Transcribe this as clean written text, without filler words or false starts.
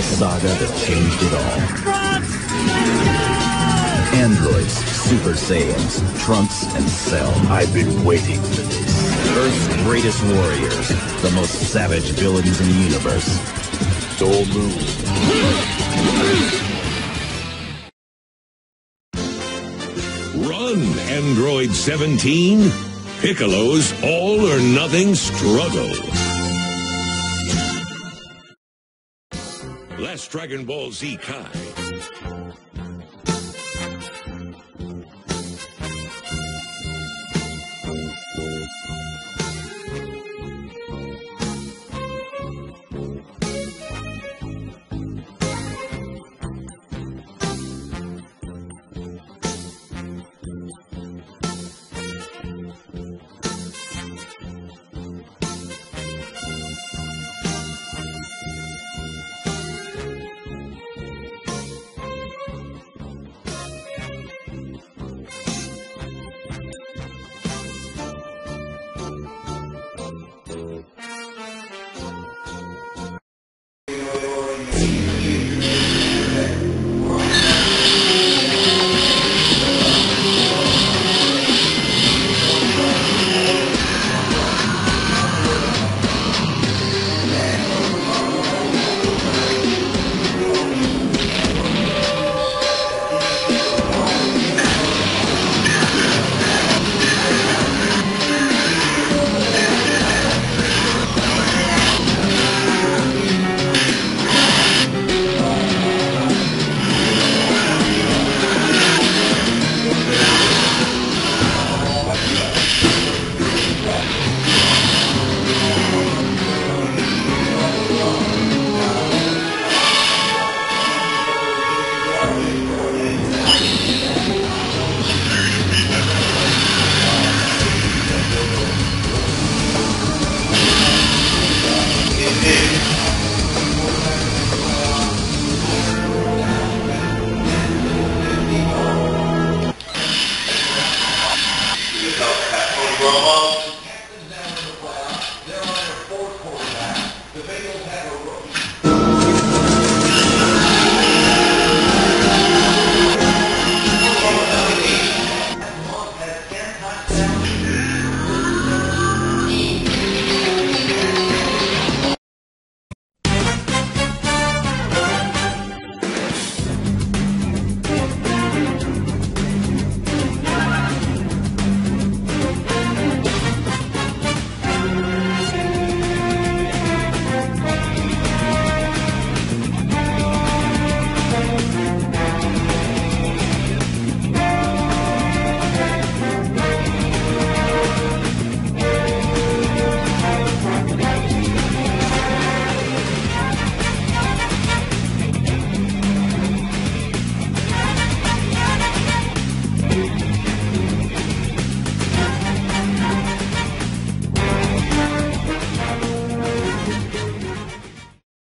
saga that changed it all. Androids, Super Saiyans, Trunks, and Cell. I've been waiting for this. Earth's greatest warriors, the most savage villains in the universe. Soul Moon. Run, Android 17. Piccolo's all-or-nothing struggle. Last Dragon Ball Z Kai.